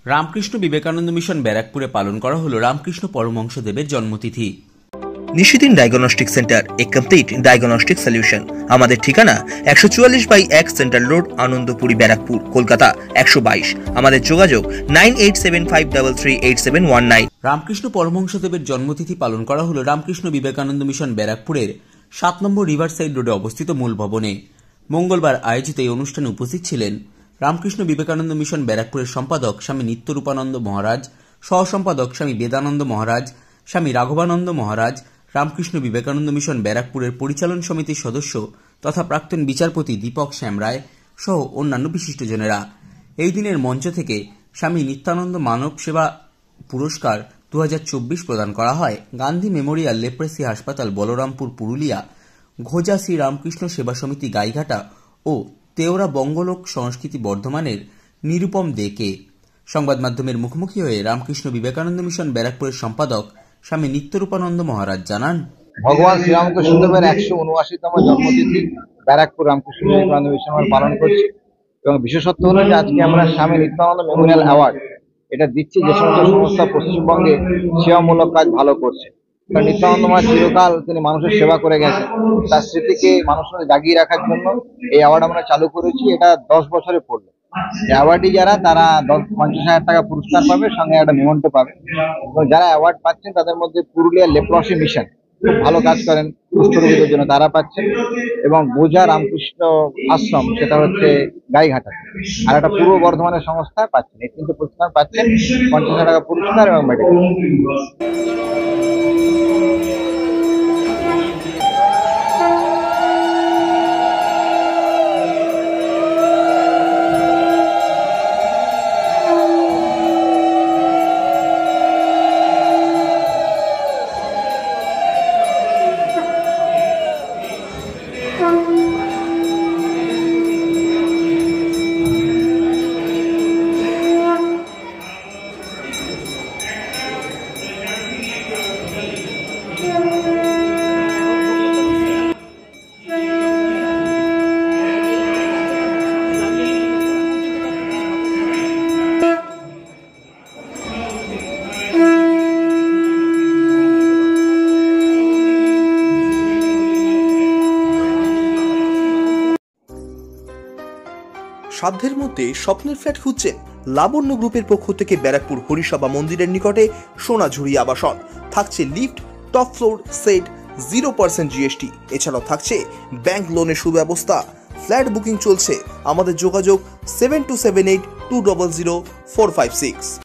Ramakrishna Vivekananda mission ব্যারাকপুরে পালন করা হলো রামকৃষ্ণ পরমহংসদেবের জন্মতিথি। Nishidin diagnostic centre, a complete diagnostic solution. আমাদের ঠিকানা 144/1 সেন্ট্রাল রোড, আনন্দপুরি, ব্যারাকপুর, কলকাতা 122। আমাদের যোগাযোগ 9875338719। রামকৃষ্ণ পরমহংসদেবের জন্মতিথি পালন করা হলো রামকৃষ্ণ বিবেকানন্দ মিশন ব্যারাকপুরের 7 নম্বর রিভারসাইড রোডে অবস্থিত মূল ভবনে। মঙ্গলবার আয়োজিত এই অনুষ্ঠানে উপস্থিত ছিলেন রামকৃষ্ণ বিবেকানন্দ মিশন ব্যারাকপুরের সম্পাদক স্বামী নিত্যরূপানন্দ মহারাজ, সহ সম্পাদক স্বামী বেদানন্দ মহারাজ, স্বামী রাঘবানন্দ মহারাজ, রামকৃষ্ণ বিবেকানন্দ মিশন ব্যারাকপুরের পরিচালন সমিতির সদস্য তথা প্রাক্তন বিচারপতি দীপক শ্যাম রায় সহ অন্যান্য বিশিষ্টজনেরা। এই দিনের মঞ্চ থেকে স্বামী নিত্যানন্দ মানব সেবা পুরস্কার 2024 প্রদান করা হয় গান্ধী মেমোরিয়াল লেপ্রেসি হাসপাতাল, বলরামপুর, পুরুলিয়া, ঘোজা শ্রী রামকৃষ্ণ সেবা সমিতি, গাইঘাটা ও তেওরা বঙ্গলোক সংস্কৃতি বর্ধমানের নিরুপম দেকে। সংবাদ মাধ্যমের মুখোমুখি হয়ে রামকৃষ্ণ বিবেকানন্দ মিশন ব্যারাকপুরের সম্পাদক স্বামী নিত্যরূপানন্দ মহারাজ জানান, ভগবান শ্রীরামকৃষ্ণদেবের 179তম জন্মতিথি ব্যারাকপুর রামকৃষ্ণ বিবেকানন্দ মিশন আমরা পালন করছি। এবং বিশেষত্ব হলো যে আজকে আমরা স্বামী নিত্যানন্দ মেমোরিয়াল অ্যাওয়ার্ড এটা দিচ্ছি যে সমস্ত সংস্থা পশ্চিমবঙ্গে সেবামূলক কাজ ভালো করছে। কারণ নিত্যানন্দ মা চিরকাল তিনি মানুষের সেবা করে গেছেন, তার স্মৃতিকে মানুষের জাগিয়ে রাখার জন্য এই অ্যাওয়ার্ড আমরা চালু করেছি। এটা 10 বছরে পড়লো। অ্যাওয়ার্ডই যারা তারা 50,000 টাকা পুরস্কার পাবে, সঙ্গে একটা মেমন্টো পাবে। এবং যারা অ্যাওয়ার্ড পাচ্ছেন তাদের মধ্যে পুরুলিয়া লেপ্রসি মিশন খুব ভালো কাজ করেন কুষ্ঠরোগীদের জন্য, তারা পাচ্ছেন। এবং বোঝা রামকৃষ্ণ আশ্রম, সেটা হচ্ছে গাইঘাটা, আর একটা পূর্ব বর্ধমানের সংস্থা পাচ্ছেন। এই 3টে পুরস্কার পাচ্ছেন, 50,000 টাকা পুরস্কার এবং মেডেল। সাধ্যের মধ্যে স্বপ্নের ফ্ল্যাট খুঁজছেন? লাবণ্য গ্রুপের পক্ষ থেকে ব্যারাকপুর হরিসভা মন্দিরের নিকটে সোনাঝুরি আবাসন। থাকছে lift, top floor, set, 0% GST। এছাড়াও থাকছে ব্যাংক লোনের সুব্যবস্থা। ফ্ল্যাট বুকিং চলছে। আমাদের যোগাযোগ 7278200456।